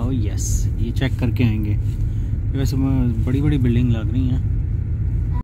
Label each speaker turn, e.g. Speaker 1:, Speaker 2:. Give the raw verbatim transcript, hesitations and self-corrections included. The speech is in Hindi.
Speaker 1: ओह यस, ये चेक करके आएंगे। वैसे बड़ी बड़ी बिल्डिंग लग रही हैं।